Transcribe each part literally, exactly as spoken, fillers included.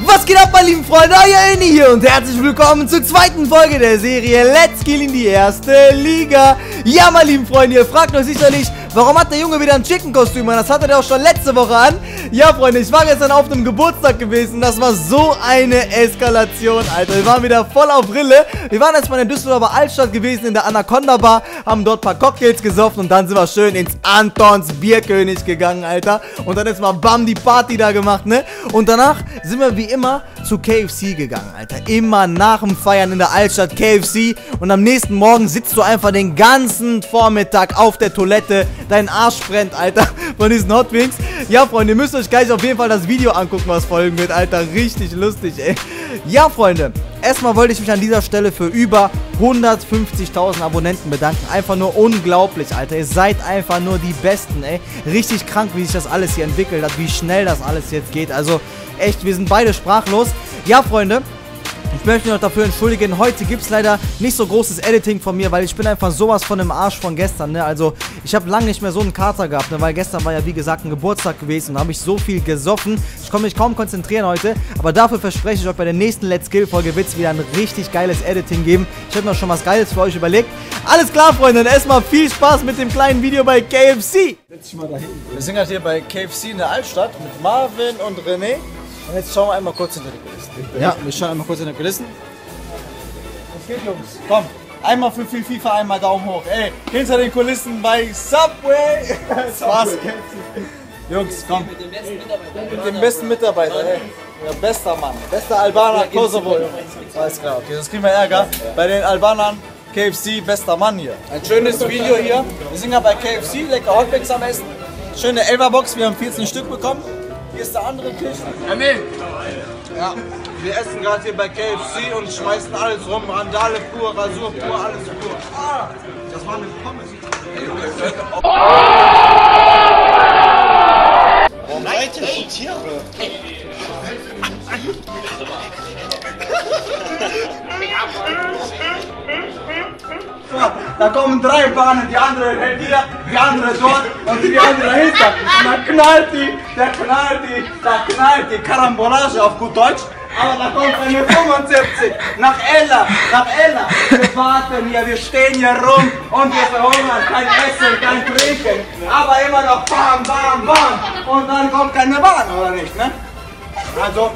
Was geht ab, meine lieben Freunde? Euer Eni hier und herzlich willkommen zur zweiten Folge der Serie Let's Kill in die erste Liga. Ja, meine lieben Freunde, ihr fragt euch sicherlich, warum hat der Junge wieder ein Chicken-Kostüm an? Das hatte der auch schon letzte Woche an. Ja, Freunde, ich war gestern auf einem Geburtstag gewesen. Das war so eine Eskalation, Alter. Wir waren wieder voll auf Rille. Wir waren erstmal in der Düsseldorfer Altstadt gewesen, in der Anaconda Bar, haben dort ein paar Cocktails gesoffen und dann sind wir schön ins Antons Bierkönig gegangen, Alter. Und dann ist mal bam die Party da gemacht, ne? Und danach sind wir wie immer zu K F C gegangen, Alter. Immer nach dem Feiern in der Altstadt K F C. Und am nächsten Morgen sitzt du einfach den ganzen Vormittag auf der Toilette. Dein Arsch brennt, Alter, von diesen Hot Wings. Ja, Freunde, ihr müsst euch gleich auf jeden Fall das Video angucken, was folgen wird, Alter. Richtig lustig, ey. Ja, Freunde, erstmal wollte ich mich an dieser Stelle für über hundertfünfzigtausend Abonnenten bedanken. Einfach nur unglaublich, Alter. Ihr seid einfach nur die Besten, ey. Richtig krank, wie sich das alles hier entwickelt hat, wie schnell das alles jetzt geht. Also, echt, wir sind beide sprachlos. Ja, Freunde, ich möchte mich noch dafür entschuldigen, heute gibt es leider nicht so großes Editing von mir, weil ich bin einfach sowas von dem Arsch von gestern, ne, also ich habe lange nicht mehr so einen Kater gehabt, ne, weil gestern war ja wie gesagt ein Geburtstag gewesen und da habe ich so viel gesoffen, ich konnte mich kaum konzentrieren heute, aber dafür verspreche ich euch, bei der nächsten Let's Kill Folge wird es wieder ein richtig geiles Editing geben, ich habe mir schon was Geiles für euch überlegt. Alles klar, Freunde, dann erstmal viel Spaß mit dem kleinen Video bei K F C. Setz dich mal da hinten. Wir sind halt hier bei K F C in der Altstadt mit Marvin und René. Und jetzt schauen wir einmal kurz hinter die Kulissen. Ja, wir schauen einmal kurz hinter die Kulissen. Was geht, Jungs? Komm, einmal für viel FIFA, einmal Daumen hoch. Ey, hinter den Kulissen bei Subway. Spaß. Jungs, komm. Mit dem besten Mitarbeiter. Mit dem besten Mitarbeiter, ey. Der bester Mann. Bester Albaner, Kosovo. Alles klar, okay, das kriegen wir Ärger. Bei den Albanern, K F C, bester Mann hier. Ein schönes Video hier. Wir sind ja bei K F C, lecker Hotwings am Essen. Schöne Elfer-Box, wir haben vierzehn Stück bekommen. Hier ist der andere Tisch. Ja, nee. Ja, wir essen gerade hier bei K F C und schmeißen alles rum. Randale pur, Rasur pur, alles pur. Ah, das war eine Pommes. Warum seid ihr so Tiere? Da kommen drei Bahnen, die andere hält hier, die andere dort und die andere hinter. Und dann knallt die, der knallt die, da knallt die Karambolage auf gut Deutsch. Aber da kommt eine fünfundsiebzig, nach Ella, nach Ella. Wir warten hier, wir stehen hier rum und wir verhungern, kein Essen, kein Trinken. Aber immer noch bam, bam, bam. Und dann kommt keine Bahn, oder nicht, ne? Also,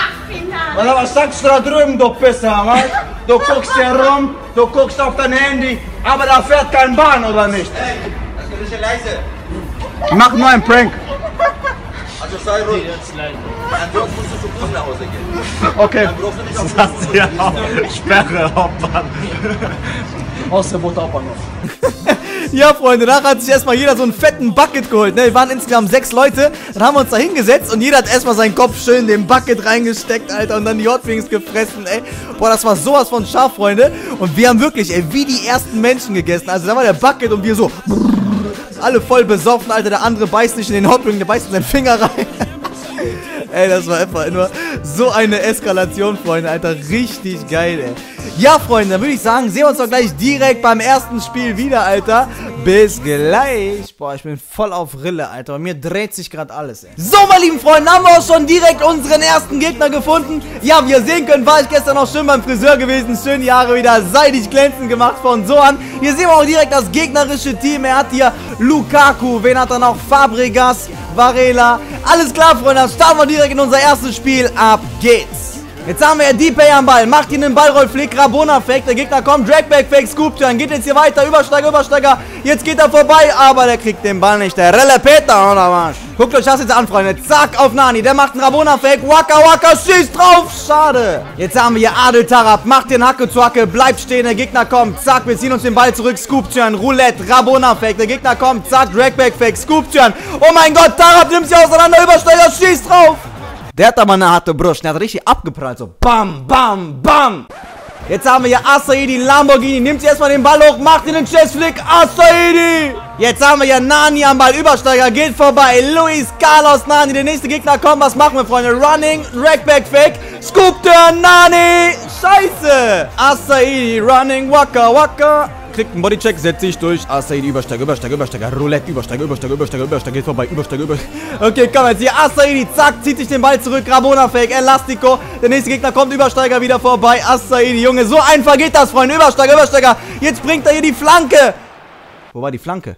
was sagst du da drüben, du Pisser, Mann? Du guckst hier rum, du guckst auf dein Handy, aber da fährt kein Bahn, oder nicht? Ey, das ist ein bisschen leise. Mach nur einen Prank. Also sei ruhig. Dann musst du zu Fuß nach Hause gehen. Okay. Dann brauchst du nicht auf Fuß gehen. Ja, Sperre, Hauptmann. Aus der Butterbahnhof. Ja, Freunde, danach hat sich erstmal jeder so einen fetten Bucket geholt, ne? Wir waren insgesamt sechs Leute, dann haben wir uns da hingesetzt und jeder hat erstmal seinen Kopf schön in den Bucket reingesteckt, Alter, und dann die Hot Wings gefressen, ey. Boah, das war sowas von scharf, Freunde. Und wir haben wirklich, ey, wie die ersten Menschen gegessen. Also da war der Bucket und wir so, alle voll besoffen, Alter, der andere beißt nicht in den Hot Wing, der beißt in seinen Finger rein. Ey, das war einfach nur so eine Eskalation, Freunde, Alter, richtig geil, ey. Ja, Freunde, dann würde ich sagen, sehen wir uns doch gleich direkt beim ersten Spiel wieder, Alter. Bis gleich. Boah, ich bin voll auf Rille, Alter. Bei mir dreht sich gerade alles, ey. So, meine lieben Freunde, haben wir auch schon direkt unseren ersten Gegner gefunden. Ja, wie ihr sehen könnt, war ich gestern auch schön beim Friseur gewesen. Schön die Haare wieder seidig glänzend gemacht von Sohan. Hier sehen wir auch direkt das gegnerische Team. Er hat hier Lukaku, wen hat er noch? Fabregas, Varela. Alles klar, Freunde, dann starten wir direkt in unser erstes Spiel. Ab geht's. Jetzt haben wir D-Pay am Ball, macht ihn den Ballroll-Flick, Rabona-Fake, der Gegner kommt, Dragback-Fake, Scoop-Turn, geht jetzt hier weiter, Übersteiger, Übersteiger, jetzt geht er vorbei, aber der kriegt den Ball nicht, der Relepeter, oder was? Guckt euch das jetzt an, Freunde, zack, auf Nani, der macht einen Rabona-Fake, Waka Waka, schießt drauf, schade. Jetzt haben wir hier Adel Tarab, macht den Hacke zu Hacke, bleibt stehen, der Gegner kommt, zack, wir ziehen uns den Ball zurück, Scoop-Turn, Roulette, Rabona-Fake, der Gegner kommt, zack, Dragback-Fake, Scoop-Turn, oh mein Gott, Tarab nimmt sie auseinander, Übersteiger, schießt drauf. Der hat aber eine harte Brust, der hat richtig abgeprallt, so bam, bam, bam. Jetzt haben wir hier Asaidi, Lamborghini, nimmt sie erstmal den Ball hoch, macht ihn den Chessflick, Asaidi. Jetzt haben wir hier Nani am Ball, Übersteiger, geht vorbei, Luis Carlos Nani, der nächste Gegner kommt, was machen wir, Freunde? Running, Rackback Fake, Scoop Turn, Nani, scheiße. Asaidi, Running, Waka Waka, kriegt einen Bodycheck, setzt sich durch. Asaidi, Übersteiger, Übersteiger, Übersteiger, Roulette, Übersteiger, Übersteiger, Übersteiger, Übersteiger, geht vorbei, Übersteiger, Übersteiger. Okay, komm jetzt hier, Asaidi, zack, zieht sich den Ball zurück, Rabona Fake, Elastico. Der nächste Gegner kommt, Übersteiger wieder vorbei, Asaidi, Junge, so einfach geht das, Freunde. Übersteiger, Übersteiger, jetzt bringt er hier die Flanke. Wo war die Flanke?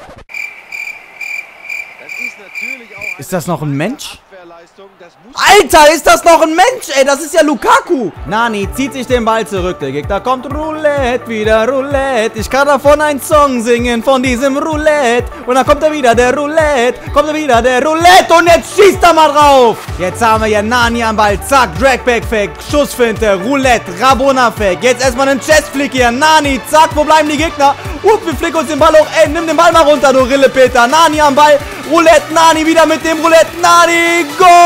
Ist das noch ein Mensch? Alter, ist das noch ein Mensch, ey, das ist ja Lukaku. Nani zieht sich den Ball zurück, der Gegner kommt, Roulette, wieder Roulette. Ich kann davon einen Song singen, von diesem Roulette. Und dann kommt er wieder, der Roulette, kommt er wieder, der Roulette. Und jetzt schießt er mal drauf. Jetzt haben wir hier Nani am Ball, zack, Dragback-Fake, Schussfinte, Roulette, Rabona-Fake. Jetzt erstmal einen Chest-Flick hier, Nani, zack, wo bleiben die Gegner? Up, wir flicken uns den Ball hoch, ey, nimm den Ball mal runter, du Rille, Peter. Nani am Ball, Roulette, Nani wieder mit dem Roulette, Nani,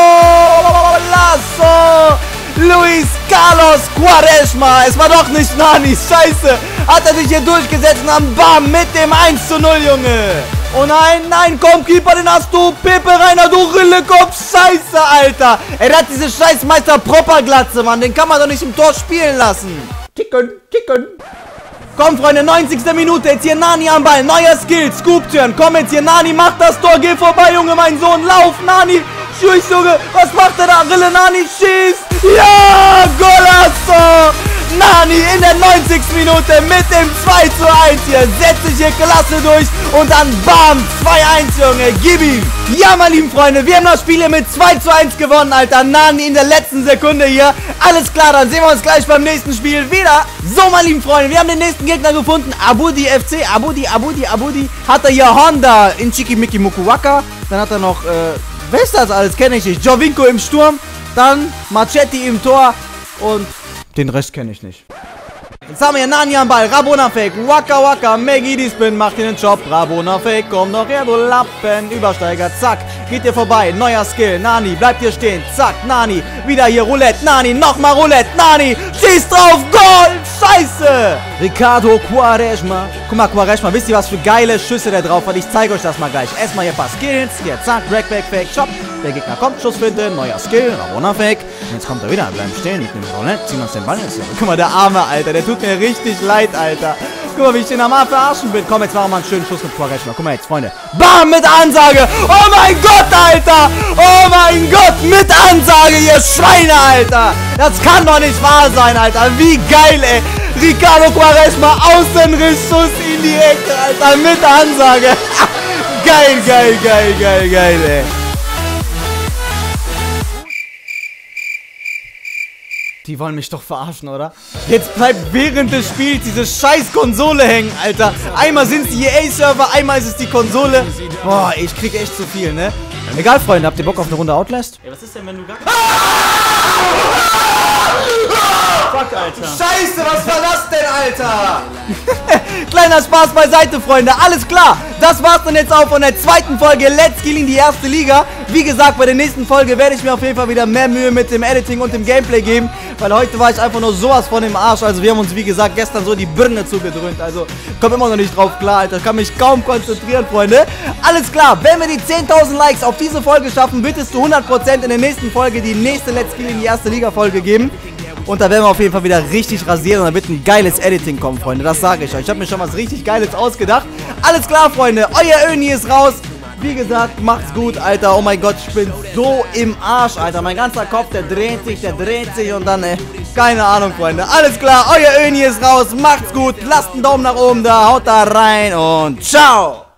Golazo! Luis Carlos Quaresma, es war doch nicht Nani, scheiße! Hat er sich hier durchgesetzt und dann bam, mit dem eins zu null, Junge! Oh nein, nein, komm, Keeper, den hast du, Pepe Reiner, du Rillekopf, scheiße, Alter! Er hat diese scheiß Meister Propperglatze, Mann, den kann man doch nicht im Tor spielen lassen! Ticken, ticken! Komm, Freunde, neunzigste Minute, jetzt hier Nani am Ball, neuer Skill, Scoop-Turn, komm jetzt hier, Nani, mach das Tor, geh vorbei, Junge, mein Sohn, lauf, Nani, schieß, Junge, was macht er da, Rille, Nani, schießt, ja, Golazo, Nani in der neunzigsten Minute mit dem zwei zu eins hier, setzt sich hier klasse durch und dann bam, zwei eins, Junge, gib ihm. Ja, meine lieben Freunde, wir haben das Spiel hier mit zwei zu eins gewonnen, Alter, Nani in der letzten Sekunde hier, alles klar, dann sehen wir uns gleich beim nächsten Spiel wieder. So, meine lieben Freunde, wir haben den nächsten Gegner gefunden, Abudi F C, Abudi, Abudi, Abudi, hat er hier Honda in Chikimiki Mukuwaka, dann hat er noch, äh, wer ist das alles, kenne ich nicht, Jovinko im Sturm, dann Machetti im Tor und den Rest kenne ich nicht. Jetzt haben wir hier Nani am Ball, Rabona Fake, Waka Waka, Maggie die Spin, macht den Job, Rabona Fake, komm doch her, du Lappen, Übersteiger, zack, geht hier vorbei, neuer Skill, Nani, bleibt hier stehen, zack, Nani, wieder hier Roulette, Nani, nochmal Roulette, Nani, schießt drauf, Goal, scheiße! Ricardo Quaresma, guck mal, Quaresma, wisst ihr, was für geile Schüsse der drauf hat? Ich zeige euch das mal gleich. Erstmal hier ein paar Skills, hier, zack, Dragback, Fake, Shop, der Gegner kommt, Schussfinte, neuer Skill, Rabona Fake, und jetzt kommt er wieder, bleiben stehen mit dem Roulette, ziehen uns den Ball jetzt hier. Guck mal, der Arme, Alter, der tut mir richtig leid, Alter. Guck mal, wie ich den am Arm verarschen bin. Komm, jetzt machen wir mal einen schönen Schuss mit Quaresma. Guck mal jetzt, Freunde. Bam, mit Ansage. Oh mein Gott, Alter. Oh mein Gott, mit Ansage, ihr Schweine, Alter. Das kann doch nicht wahr sein, Alter. Wie geil, ey. Ricardo Quaresma, Außenrissschuss in die Ecke, Alter, mit Ansage. Geil, geil, geil, geil, geil, ey. Die wollen mich doch verarschen, oder? Jetzt bleibt während des Spiels diese scheiß Konsole hängen, Alter. Einmal sind es die E A-Server, einmal ist es die Konsole. Boah, ich krieg echt zu viel, ne? Egal, Freunde, habt ihr Bock auf eine Runde Outlast? Ey, was ist denn, wenn du gar... Fuck, Alter. Scheiße, was war das denn, Alter? Kleiner Spaß beiseite, Freunde. Alles klar. Das war's dann jetzt auch von der zweiten Folge Let's Kill in die erste Liga. Wie gesagt, bei der nächsten Folge werde ich mir auf jeden Fall wieder mehr Mühe mit dem Editing und dem Gameplay geben. Weil heute war ich einfach nur sowas von im Arsch. Also wir haben uns, wie gesagt, gestern so die Birne zugedröhnt. Also komm immer noch nicht drauf klar, Alter. Ich kann mich kaum konzentrieren, Freunde. Alles klar. Wenn wir die zehntausend Likes auf diese Folge schaffen, wird es zu hundert Prozent in der nächsten Folge die nächste Let's Kill in die erste Liga Folge geben. Und da werden wir auf jeden Fall wieder richtig rasieren und da wird ein geiles Editing kommen, Freunde. Das sage ich euch. Ich habe mir schon was richtig Geiles ausgedacht. Alles klar, Freunde. Euer Öni ist raus. Wie gesagt, macht's gut, Alter. Oh mein Gott, ich bin so im Arsch, Alter. Mein ganzer Kopf, der dreht sich, der dreht sich und dann, ey, keine Ahnung, Freunde. Alles klar, euer Öni ist raus. Macht's gut. Lasst einen Daumen nach oben da. Haut da rein und ciao.